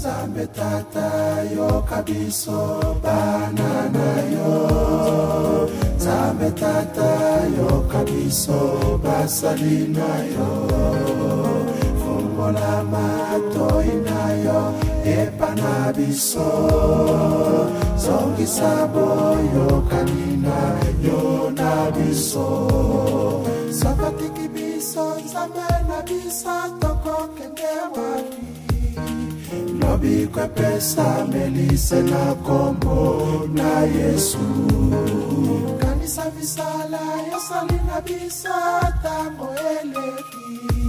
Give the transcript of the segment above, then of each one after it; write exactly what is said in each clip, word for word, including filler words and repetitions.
Zambe tata yo kabiso banana yo. Zambe tata yo kabiso basalina yo. Fungola matoina yo epanabiso. Zongi sabo yo kanina yo nabiso. Sabatiki biso zambe nabiso toko kendewapi. Lobi kwe pesa melise na kombo na Yesu. Kanisa visala yosali na bisa tango eleki.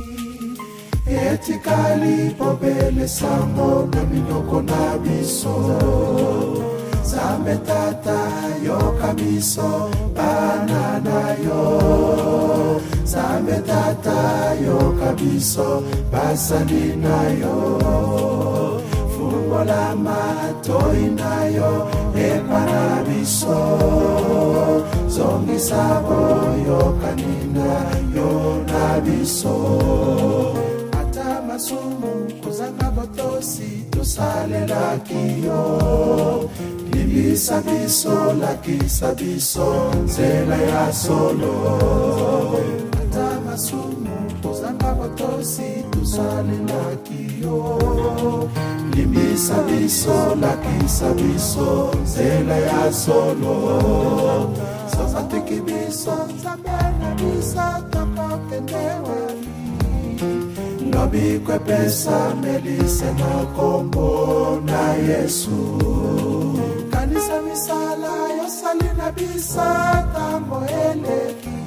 Etikali pobele sango na minoko na biso. Zambe tata yo kabiso banana yo. Zambe tata yo kabiso basalina yo. Fungola matoina yo epanabiso. Zongi sabo yo kanina yo nabiso. Ata masumu kuzanga botosi tusale lakiyo. Libisa biso lakisa biso zela ya solo. Ata masumu kuzanga botosi tusale lakiyo. Libisa biso lakisa biso zela ya solo. Sasatiki biso zamena bisa toko kendewani. Lobi kwe pesa melise na kombo na Yesu. Kanisa misala yosali na bisa tango eleki.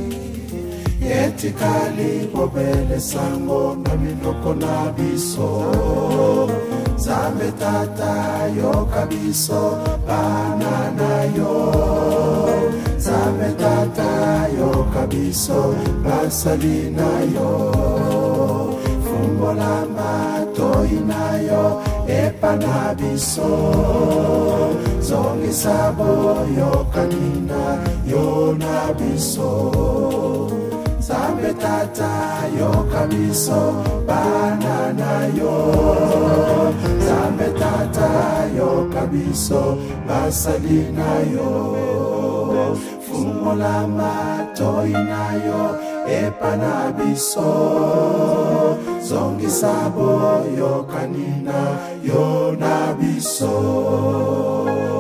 Etikali bobele sango na minoko na biso. Zambe tata yo kabiso banana yo. Zambe tata yo kabiso basalina yo. Fungola matoina yo epanabiso. Zongi sabo yo kanina yo nabiso. Zambe tata yo kabiso banana yo. Zambe tata yo kabiso basalina yo. Fungola matoina yo epanabiso. Zongi sabo yo kanina yo nabiso.